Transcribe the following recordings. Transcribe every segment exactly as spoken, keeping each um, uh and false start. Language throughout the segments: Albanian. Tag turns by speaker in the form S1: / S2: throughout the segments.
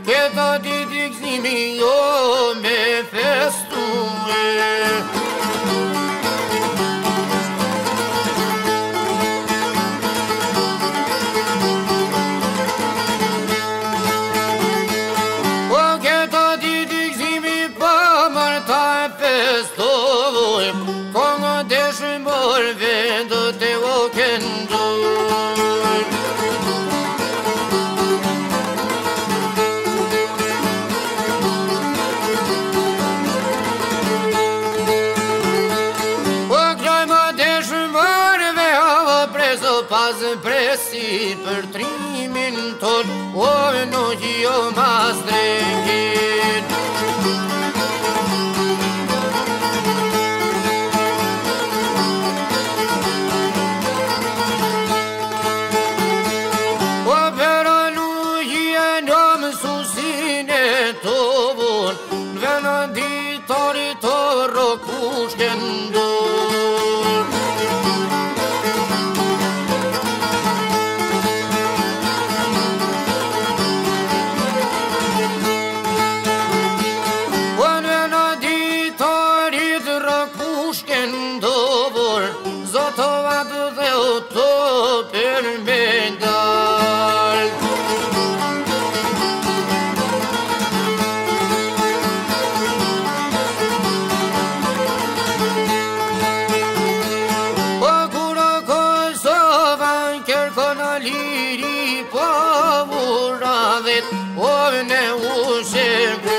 S1: Këta ditë gëzimi jo me festue. O këta ditë gëzimi pa marta festove, Konë dëshmor vendët e o këndoj. Pas presit për trimin ton, o nuk jo mas drejkin. O pero nuk jenë mësusin e tovon, vënë ditori të rokush këndon. Zotovat dhe o to për me dal. O kura Kosova kërkon liri po uravet, o ne ushe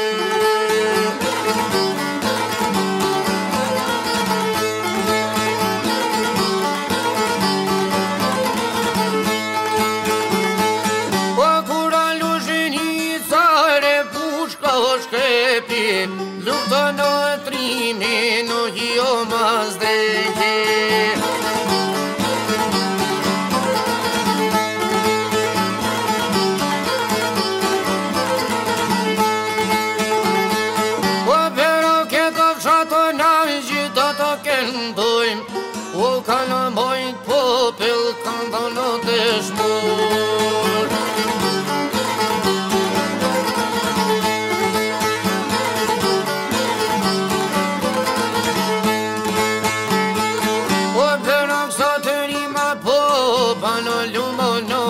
S1: shkrepin, lukto në trimin, nuk jo mas drejkin. O pero këto fshato na gjitha të këndojmë, o kanë mojt popel kanë në dëshmor. Pano lumo no